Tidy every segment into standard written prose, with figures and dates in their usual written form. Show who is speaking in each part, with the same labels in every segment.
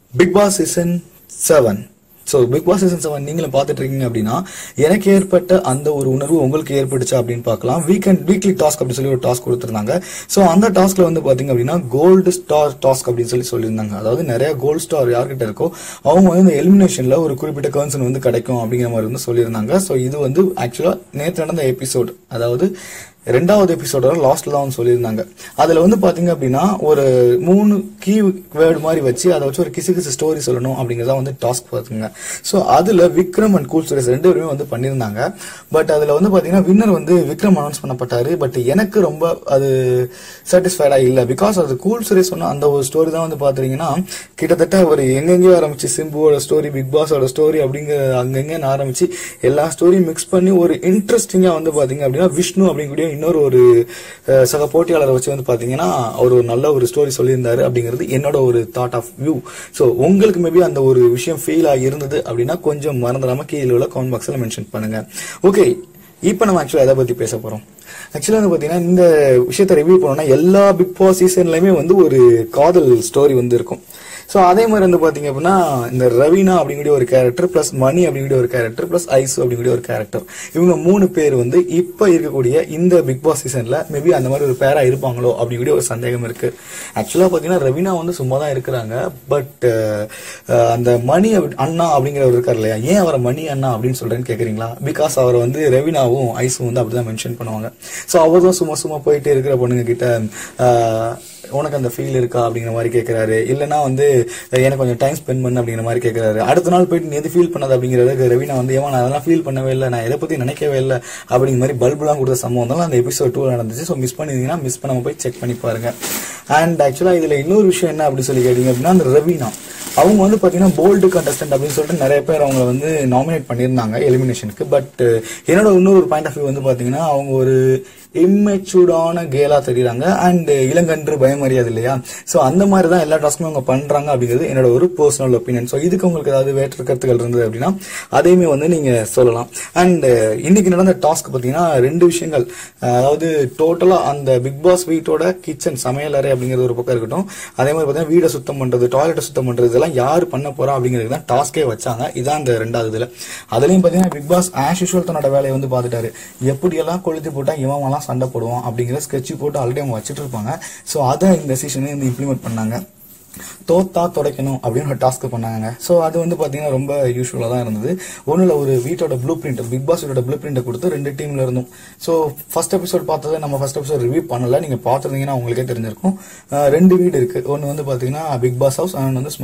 Speaker 1: Bigg Boss season 7. So Bigg Boss season 7 நீங்களும் பார்த்துட்டு இருக்கீங்க அப்படின்னா எனக்கு ஏற்பட்ட அந்த ஒரு உணர்வு உங்களுக்கு ஏற்பட்டுச்சா அப்படின்னு பார்க்கலாம். வீக்லி டாஸ்க் அப்படின்னு சொல்லி ஒரு டாஸ்க் கொடுத்துருந்தாங்க. ஸோ அந்த டாஸ்க்ல வந்து பாத்தீங்க அப்படின்னா கோல்டு ஸ்டார் டாஸ்க் அப்படின்னு சொல்லியிருந்தாங்க. அதாவது நிறைய கோல்டு ஸ்டார் யார்கிட்ட இருக்கோ அவங்க வந்து இந்த எலிமினேஷன்ல ஒரு குறிப்பிட்ட கர்ன்சன் வந்து கிடைக்கும் அப்படிங்கிற மாதிரி வந்து சொல்லியிருந்தாங்க. ஸோ இது வந்து ஆக்சுவலா நேற்று நடந்த எபிசோட், அதாவது ரெண்டாவது எபிசோட லாஸ்ட்ல தான் சொல்லியிருந்தாங்க. அதுல வந்து பாத்தீங்க அப்படின்னா ஒரு 3 கீ வேர்டு மாதிரி வச்சு அதை வச்சு ஒரு கிசு ஸ்டோரி சொல்லணும் அப்படிங்கறத வந்து டாஸ்க் பாத்துங்க. சோ அதுல விக்ரம் அண்ட் கூல் சுரேஷ் 2 பேருமே வந்து பண்ணிருந்தாங்க. பட் அதுல வந்து பாத்தீங்கன்னா வின்னர் வந்து விக்ரம் அனௌன்ஸ் பண்ணப்பட்டாரு. பட் எனக்கு ரொம்ப அது சாட்டிஸ்ஃபைடா இல்ல. பிகாஸ் அது கூல் சுரேஷ் சொன்ன அந்த ஒரு ஸ்டோரி தான் வந்து பாத்தீங்கன்னா கிட்டத்தட்ட ஒரு எங்கெங்கயோ ஆரம்பிச்சு சிம்புவோட ஸ்டோரி, பிக் பாஸோட ஸ்டோரி அப்படிங்கிற அங்கங்க ஆரம்பிச்சு எல்லா ஸ்டோரியும் மிக்ஸ் பண்ணி ஒரு இன்ட்ரெஸ்டிங்கா வந்து பாத்தீங்க அப்படின்னா விஷ்ணு அப்படிங்கக்கூடிய இன்னொரு ஒரு சக போட்டியாளரை வச்சு வந்து பாத்தீங்கன்னா அவர் ஒரு நல்ல ஒரு ஸ்டோரி சொல்லியிருந்தாரு அப்படிங்கிறது என்னோட ஒரு தாட் ஆஃப் வியூ. சோ உங்களுக்கு மேபி அந்த ஒரு விஷயம் ஃபீல் ஆகி இருந்தது அப்படின்னா கொஞ்சம் மறந்துடாம கீழே உள்ள கமெண்ட் பாக்ஸ்ல மென்ஷன் பண்ணுங்க. ஓகே, இப்ப நம்ம ஆக்சுவலா எதை பத்தி பேச போறோம்? ஆக்சுவலா வந்து பாத்தீங்கன்னா இந்த விஷயத்தை ரிவ்யூ பண்ணோம்னா எல்லா பிக் பாஸ் சீசன்லயுமே வந்து ஒரு காதல் ஸ்டோரி வந்து இருக்கும். சோ அதே மாதிரி வந்து பாத்தீங்க அப்படின்னா இந்த ரவீனா அப்படிங்கிற ஒரு கேரக்டர் பிளஸ் மணி அப்படிங்கிற ஒரு கேரக்டர் பிளஸ் ஐசு அப்படிங்கிற ஒரு கேரக்டர், இவங்க 3 பேர் வந்து இப்ப இருக்கக்கூடிய இந்த பிக் பாஸ் சீசன்ல மேபி அந்த மாதிரி ஒரு பேரா இருப்பாங்களோ அப்படிங்கிற ஒரு சந்தேகம் இருக்கு. ஆக்சுவலா பாத்தீங்கன்னா ரவீனா வந்து சும்மா தான் இருக்கிறாங்க. பட் அந்த மணி அண்ணா அப்படிங்கிறவர் இருக்காரு இல்லையா, ஏன் அவரை மணி அண்ணா அப்படின்னு சொல்றேன்னு கேக்குறீங்களா? பிகாஸ் அவரை வந்து ரவீனாவும் ஐசும் வந்து அப்படிதான் மென்ஷன் பண்ணுவாங்க. சோ அவர் தான் சும்மா போயிட்டே இருக்கிற பொண்ணுங்க கிட்ட உனக்கு அந்த ஃபீல் இருக்கா அப்படிங்கிற மாதிரி கேட்கிறாரு. இல்லைன்னா வந்து எனக்கு கொஞ்சம் டைம் ஸ்பெண்ட் பண்ணு அப்படிங்கிற மாதிரி கேட்கிறாரு. அடுத்த நாள் போயிட்டு நீ எது ஃபீல் பண்ணாது அப்படிங்கிறதுக்கு ரவீனா வந்து ஏமா நான் அதெல்லாம் ஃபீல் பண்ணவே இல்லை, நான் எதை பத்தி நினைக்கவே இல்லை அப்படிங்கிற மாதிரி பல்புலாம் கொடுத்த சம்பவம் தான் அந்த எபிசோட் 2 நடந்துச்சு. ஸோ மிஸ் பண்ணிருந்தீங்கன்னா மிஸ் பண்ணாம போய் செக் பண்ணி பாருங்க. அண்ட் ஆக்சுவலா இதுல இன்னொரு விஷயம் என்ன அப்படின்னு சொல்லி கேட்டீங்க அப்படின்னா அந்த ரவீனா அவங்க வந்து பாத்தீங்கன்னா போல்டு கண்டஸ்டன்ட் அப்படின்னு சொல்லிட்டு நிறைய பேர் அவங்க வந்து நாமினேட் பண்ணியிருந்தாங்க எலிமினேஷனுக்கு. பட் என்னோட இன்னொரு பாயிண்ட் ஆஃப் வியூ வந்து பாத்தீங்கன்னா அவங்க ஒரு இம்மெச்சூர்டான கேலா தெரியுறாங்க. அண்ட் இளங்கன்று பயமறியாது இல்லையா, சோ அந்த மாதிரி தான் எல்லா டாஸ்க்குமே அவங்க பண்றாங்க அப்படிங்கிறது என்னோட ஒரு பர்சனல் ஒப்பீனியன். சோ இதுக்கு உங்களுக்கு ஏதாவது வேற்று கருத்துக்கள் இருந்தது அப்படின்னா அதையுமே வந்து நீங்க சொல்லலாம். அண்ட் இன்னைக்கு நடந்த டாஸ்க் பாத்தீங்கன்னா 2 விஷயங்கள், அதாவது டோட்டலா அந்த பிக் பாஸ் வீட்டோட கிச்சன் சமையல் அறை அப்படிங்கிறது ஒரு பக்கம் இருக்கட்டும், அதே மாதிரி பாத்தீங்கன்னா வீடை சுத்தம் பண்றது, டாய்லெட்டை சுத்தம் பண்றது, இதெல்லாம் யாரு பண்ண போறா அப்படிங்கிறது தான் டாஸ்கே வச்சாங்க. இதான் அந்த 2வது இதுல. அதுலயும் பாத்தீங்கன்னா பிக் பாஸ் ஆஸ் யூசுவல் தன்னோட வேலையை வந்து பாத்துட்டாரு. எப்படியெல்லாம் கொளுத்தி போட்டா இவன் சண்டை போடுவோம் அப்படிங்கிற ஸ்கெட்ச் போட்டு ஆல்ரெடி அவங்க வச்சுட்டு இருப்பாங்க. சோ அதை இந்த சீசனே வந்து இம்ப்ளிமெண்ட் பண்ணாங்க. தோத்தா துடைக்கணும் அப்படின்னு ஒரு டாஸ்க் பண்ணாங்க. சோ அது வந்து பாத்தீங்கன்னா ரொம்ப யூஸ்வலா தான் இருந்தது. ஒண்ணுல ஒரு வீட்டோட ப்ளூ பிரிண்ட், பிக் பாஸ் வீட்டோட ப்ளூ பிரிண்ட் கொடுத்து 2 டீம்ல இருந்தும். சோ ஃபர்ஸ்ட் எபிசோட் பார்த்தது நம்ம ஃபர்ஸ்ட் எபிசோட் ரிவ்யூ பண்ணல, நீங்க பாத்துருந்தீங்கன்னா உங்களுக்கே தெரிஞ்சிருக்கும். 2 வீடு இருக்கு. ஒன்னு வந்து பாத்தீங்கன்னா பிக் பாஸ் ஹவுஸ், அண்ட் வந்து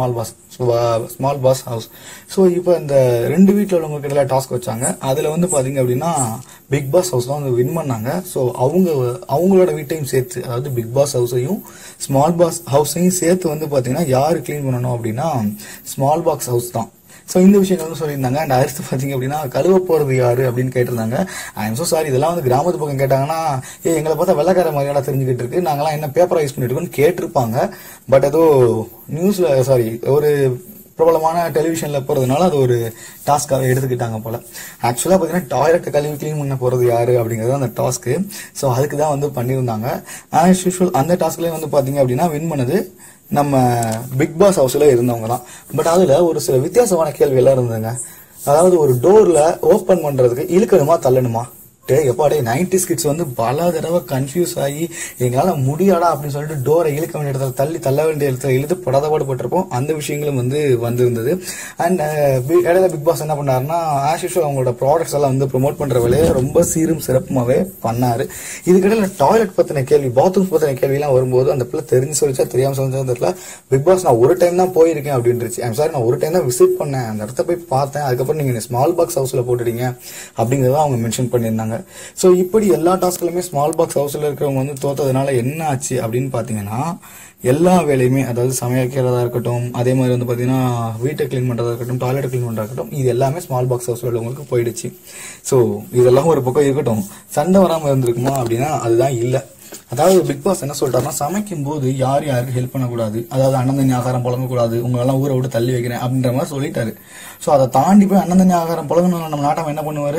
Speaker 1: ஸ்மால் பாஸ் ஹவுஸ். சோ இப்போ இந்த 2 வீட்டுல உள்ளவங்க கிட்ட டாஸ்க் வச்சாங்க. அதுல வந்து பாத்தீங்க அப்படின்னா பிக் பாஸ் ஹவுஸ் தான் வந்து வின் பண்ணாங்க. சோ அவங்களோட வீட்டையும் சேர்த்து, அதாவது பிக் பாஸ் ஹவுஸையும் ஸ்மால் பாஸ் ஹவுஸையும் சேர்த்து வந்து பாத்தீங்கன்னா யாரு கிளீன் பண்ணணும் அப்படின்னா ஸ்மால் பாக்ஸ் ஹவுஸ் தான். சோ இந்த விஷயங்கள் வந்து சொல்லியிருந்தாங்க. அண்ட் அடுத்து பாத்தீங்க அப்படின்னா கழுவ போறது யாரு அப்படின்னு கேட்டிருந்தாங்க. ஐ எம் சோ சாரி, இதெல்லாம் வந்து கிராமத்து பக்கம் கேட்டாங்கன்னா எங்களை பார்த்தா வெள்ளக்கார மாதிரியான தெரிஞ்சுக்கிட்டு இருக்கு, நாங்கெல்லாம் என்ன பேப்பரா யூஸ் பண்ணிட்டு இருக்கோம்னு கேட்டிருப்பாங்க. பட் ஏதோ நியூஸ்ல ஒரு பிரபலமான டெலிவிஷன்ல போறதுனால அது ஒரு டாஸ்காக எடுத்துக்கிட்டாங்க போல. ஆக்சுவலா பாத்தீங்கன்னா டாய்லெட் கழுவி கிளீன் பண்ண போறது யாரு அப்படிங்கறது அந்த டாஸ்க். சோ அதுக்குதான் வந்து பண்ணிருந்தாங்க. ஆஸ் யூசுவல் அந்த டாஸ்க்லயே வந்து பாத்தீங்க அப்படின்னா வின் பண்ணது நம்ம பிக் பாஸ் ஹவுஸ்ல இருந்தவங்க தான். பட் அதுல ஒரு சில வித்தியாசமான கேள்வி எல்லாம் இருந்ததுங்க. அதாவது ஒரு டோர்ல ஓபன் பண்றதுக்கு இழுக்கணுமா தள்ளணுமா? எப்பாடே 90s கிட்ஸ் வந்து பல தடவை கன்ஃபியூஸ் ஆகி எங்களால முடியாடா அப்படின்னு சொல்லிட்டு டோரை இழுக்க வேண்டிய இடத்துல தள்ள வேண்டிய இடத்துல இழுத்து படாதபாடு பட்டிருப்போம். அந்த விஷயங்களும் வந்து வந்திருந்தது. அண்ட் இடையில பிக் பாஸ் என்ன பண்ணாருன்னா ஆஸ் யூசுவல் அவங்களோட ப்ராடக்ட்ஸ் எல்லாம் வந்து ப்ரொமோட் பண்ற வேலையை ரொம்ப சீரும் சிறப்புமாவே பண்ணாரு. இதுக்கிடையில டாய்லெட் பத்தின கேள்வி, பாத்ரூம் பத்தின கேள்வி எல்லாம் வரும்போது அந்த பிள்ளை தெரிஞ்சு சொல்லிச்சா தெரியாம சொல்லிச்சா பிக் பாஸ் நான் ஒரு டைம் தான் போயிருக்கேன் அப்படின்னுச்சு. ஐம் சாரி, நான் ஒரு டைம் தான் விசிட் பண்ணேன், அந்த இடத்த போய் பார்த்தேன், அதுக்கப்புறம் நீங்க ஸ்மால் பாக்ஸ் ஹவுஸ்ல போட்டுட்டீங்க அப்படிங்கறத அவங்க மென்ஷன் பண்ணியிருந்தாங்க. சோ இப்படி எல்லா டாஸ்க்லயுமே ஸ்மால் பாக்ஸ் ஹவுஸ்ல இருக்கிறவங்க வந்து தோத்ததுனால என்ன ஆச்சு அப்படின்னு பாத்தீங்கன்னா எல்லா வேலையுமே, அதாவது சமைக்கிறதா இருக்கட்டும், அதே மாதிரி வந்து பாத்தீங்கன்னா வீட்டை கிளீன் பண்றதா இருக்கட்டும், டாய்லெட் கிளீன் பண்றதா இருக்கட்டும், இது எல்லாமே ஸ்மால் பாக்ஸ் ஹவுஸ்ல உள்ளவங்களுக்கு போயிடுச்சு. சோ இதெல்லாம் ஒரு பக்கம் இருக்கட்டும், சண்டை வராம இருந்திருக்குமா அப்படின்னா அதுதான் இல்ல. அதாவது பிக் பாஸ் என்ன சொல்றாருன்னா சமைக்கும் போது யாருக்கு ஹெல்ப் பண்ணக்கூடாது, அதாவது அண்ணன் தண்ணி ஆகாரம் புழங்கக்கூடாது, உங்களெல்லாம் ஊரை விட்டு தள்ளி வைக்கிறேன் அப்படின்ற மாதிரி சொல்லிட்டாரு. சோ அதை தாண்டி போய் அண்ணன் தண்ணி ஆகாரம் புழங்கணும் நம்ம நாட்டம் என்ன பண்ணுவாரு?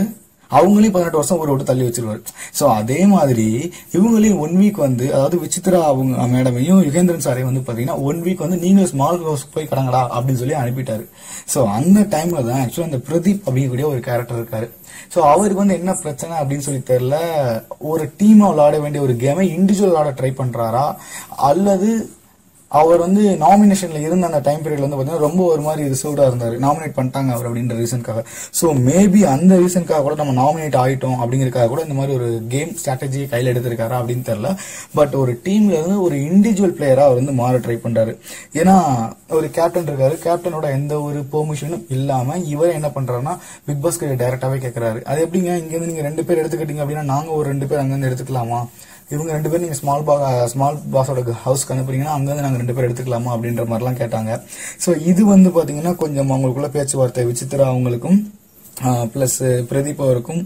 Speaker 1: அவங்களையும் 18 வருஷம் ஒரு விட்டு தள்ளி வச்சிருவாரு. சோ அதே மாதிரி இவங்களையும் 1 வீக் வந்து, அதாவது விசித்ரா அவங்க மேடமையும் யுகேந்திரன் சாரையும் வந்து பாத்தீங்கன்னா 1 வீக் வந்து நீங்க ஸ்மால் ஹவுஸ் போய் கடங்கடா அப்படின்னு சொல்லி அனுப்பிட்டாரு. சோ அந்த டைம்ல தான் ஆக்சுவலா அந்த பிரதீப் அப்படிங்கக்கூடிய ஒரு கேரக்டர் இருக்காரு. சோ அவருக்கு வந்து என்ன பிரச்சனை அப்படின்னு சொல்லி தெரியல. ஒரு டீமா விளையாட வேண்டிய ஒரு கேமை இண்டிவிஜுவல் விளையாட ட்ரை பண்றாரா, அல்லது அவர் வந்து நாமினேஷன்ல இருந்த அந்த டைம் பீரியட்ல வந்து பாத்தீங்கன்னா ரொம்ப ஒரு மாதிரி ரிசர்வ்டா இருந்தாரு. நாமினேட் பண்ணிட்டாங்க அவர் அப்படின்ற ரீசனுக்காக. சோ மேபி அந்த ரீசனுக்காக கூட நம்ம நாமினேட் ஆயிட்டோம் அப்படிங்கறதுக்காக கூட இந்த மாதிரி ஒரு கேம் ஸ்ட்ராட்டஜியை கையில எடுத்திருக்காரா அப்படின்னு தெரியல. பட் ஒரு டீம்ல இருந்து ஒரு இண்டிவிஜுவல் பிளேயரா அவர் வந்து மாற ட்ரை பண்றாரு. ஏன்னா ஒரு கேப்டன் இருக்காரு, கேப்டனோட எந்த ஒரு பெர்மிஷனும் இல்லாம இவர் என்ன பண்றாருன்னா பிக் பாஸ் கிட்ட டைரக்டாவே கேட்கறாரு. அது எப்படிங்க இங்க இருந்து நீங்க 2 பேர் எடுத்துக்கிட்டீங்க அப்படின்னா நாங்க ஒரு 2 பேர் அங்க இருந்து எடுத்துக்கலாமா, இவங்க 2 பேரும் நீங்க ஸ்மால் பாஸோட ஹவுஸ்க்கு அனுப்புறீங்கன்னா அங்க இருந்து நாங்க 2 பேர் எடுத்துக்கலாமா அப்படின்ற மாதிரி எல்லாம் கேட்டாங்க. சோ இது வந்து பாத்தீங்கன்னா கொஞ்சம் அவங்களுக்குள்ள பேச்சுவார்த்தை விசித்ரா அவங்களுக்கும் பிளஸ் பிரதீப் அவருக்கும்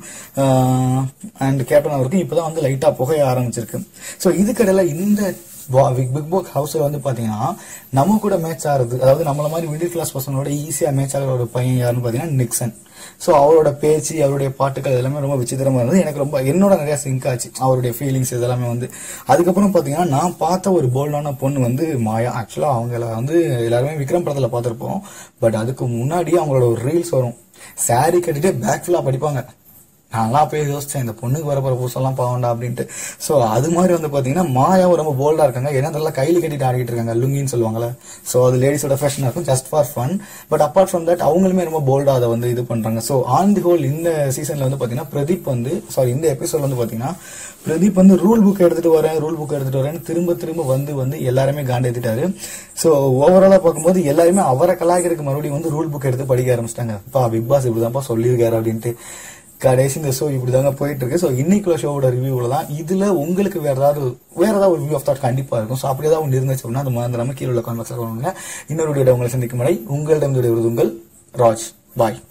Speaker 1: அண்ட் கேப்டன் அவருக்கும் இப்பதான் வந்து லைட்டா புகைய ஆரம்பிச்சிருக்கு. சோ இதுக்கிடையில இந்த பிக் பாஸ் ஹவுஸ்ல வந்து பாத்தீங்கன்னா நம்ம கூட மேட்ச் ஆகுறது, அதாவது நம்மள மாதிரி மிடில் கிளாஸ் பர்சனோட ஈஸியா மேட்ச் ஆகிற ஒரு பையன் யாருன்னு பாத்தீங்கன்னா நிக்சன். சோ அவரோட பேச்சு, அவருடைய பாட்டுகள் எல்லாமே ரொம்ப விசித்திரமா இருந்தது. எனக்கு ரொம்ப என்னோட நிறைய சிங்க் ஆச்சு அவருடைய ஃபீலிங்ஸ் இதெல்லாமே வந்து. அதுக்கப்புறம் பாத்தீங்கன்னா நான் பார்த்த ஒரு போல்டான பொண்ணு வந்து மாயா. ஆக்சுவலா அவங்கள வந்து எல்லாருமே விக்ரம் படத்துல பார்த்திருப்போம். பட் அதுக்கு முன்னாடியே அவங்களோட ஒரு ரீல்ஸ் வரும், சாரி கட்டிட்டு பேக் ஃபுல்லா படிப்பாங்க. நான்லாம் போய் யோசிச்சேன் இந்த பொண்ணுக்கு வரப்போற பூசெல்லாம் பாவண்டா அப்படின்ட்டு. சோ அது மாதிரி வந்து பாத்தீங்கன்னா மாயாவும் ரொம்ப போல்டா இருக்காங்க. ஏன்னா அதெல்லாம் கையில கட்டிட்டு ஆடிட்டு இருக்காங்க, லுங்கின்னு சொல்லுவாங்கல்ல. சோ அது லேடிஸோட ஃபேஷனா இருக்கும், just for fun. But apart from that அவங்களுமே ரொம்ப போல்டா அதை வந்து இது பண்றாங்க. சோ ஆன் தி ஹோல் இந்த சீசன்ல வந்து பாத்தீங்கன்னா பிரதீப் வந்து இந்த எபிசோட் வந்து பாத்தீங்கன்னா பிரதீப் வந்து ரூல் புக் எடுத்துட்டு வரேன்னு திரும்ப திரும்ப வந்து எல்லாருமே காண்டேத்திட்டாரு. சோ ஓவராலா பார்க்கும்போது எல்லாருமே அவரை கலாய்க்கிறதுக்கு மறுபடியும் வந்து ரூல் புக் எடுத்து படிக்க ஆரம்பிச்சிட்டாங்க. பிக் பாஸ் இப்படிதான்ப்பா சொல்லியிருக்காரு அப்படின்ட்டு. கடைசி இந்த ஷோ இப்படிதாங்க போயிட்டு இருக்கு. சோ இன்னைக்குள்ள ஷோவோட ரிவ்யூல தான் இதுல உங்களுக்கு வேற ஏதாவது ஒரு வியூ ஆஃப் தாட் கண்டிப்பா இருக்கும். சோ அப்படி ஏதாவது ஒன்று இருந்துச்சு அப்படின்னா அது மறந்துடாம கீழே உள்ள கான்வெக்ஸ்ல இன்னொரு வீடியோ உங்களை சந்திக்கும் வரை உங்களிடம் விடைபெறுவது உங்கள் ராஜ். பாய்.